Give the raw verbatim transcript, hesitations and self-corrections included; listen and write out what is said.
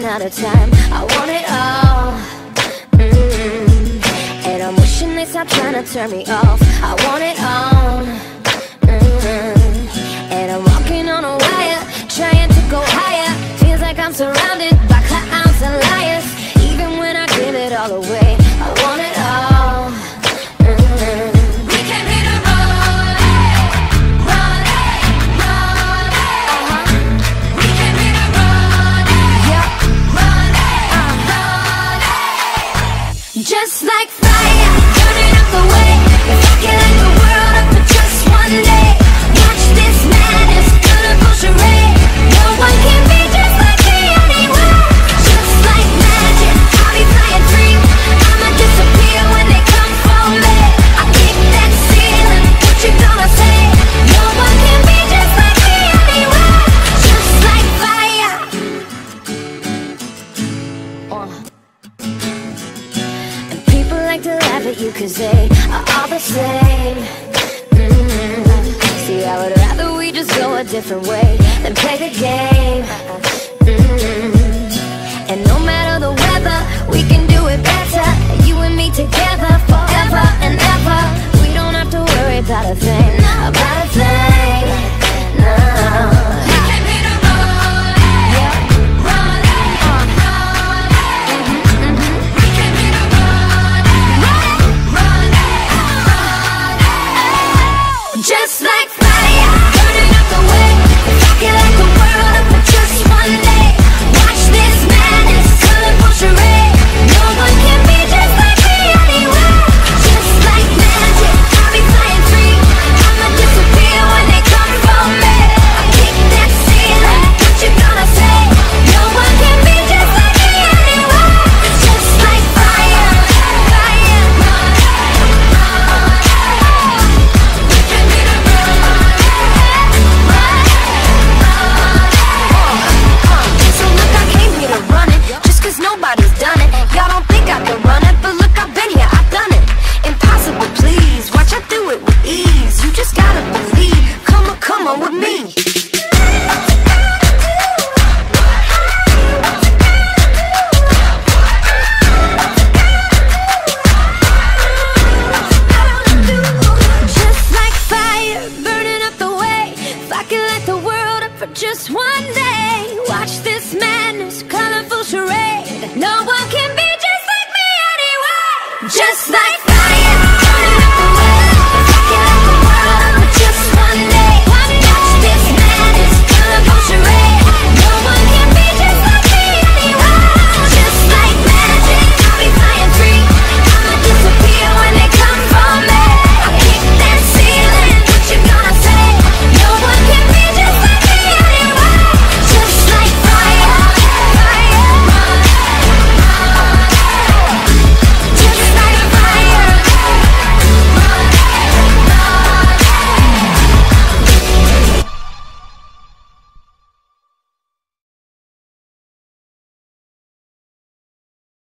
out of time. I want it all. Mm-hmm. And I'm wishing they stop trying to turn me off. I want it all. Mm-hmm. And I'm walking on a wire, trying to go higher. Feels like I'm surrounded by clowns and liars. Even when I give it all away, I want it all. Mm-hmm. We came here to run, run, run. Uh-huh. We came here to run, yeah, run, run. Just like fire, burning up the way. If I can light the world up for just one day, watch this madness, colorful charade. No one can be just like me anywhere. Just like magic, I'll be flying free. I'ma disappear when they come for me. I kick that ceiling, what you gonna say? No one can be just like me anywhere. Just like fire. uh. And people like to laugh at you cause they are all the same. Mm-hmm. See, I would rather we just go a different way than play the game. Mm-hmm. And no matter the weather, we can do it better. You and me together forever and ever. We don't have to worry about a thing, about a thing. No. We came here to run, yeah, run, run, run. Mm-hmm, mm-hmm. We came here to run, run, run, run. Just like fire, burning up the way. If I can light the world up for just one day, watch this madness, colorful charade. No one can be just like me anywhere. Just like magic, I'll be flying free. I'ma disappear when they come for me. I kick that ceiling, what you gonna say? No one can be just like me anywhere. Just like fire, fire, run, run. We came here to run, run, run. So look, I came here to run it, just cause nobody's done it. Y'all don't think I can run it, but look, I've been here, I've done it. Impossible, please, watch I do it with ease. You just gotta believe, come on, come on with me. Just like fire, burning up the way. If I could light the world up for just one day, watch this madness, colorful charade. No one can be just like me anyway. Just like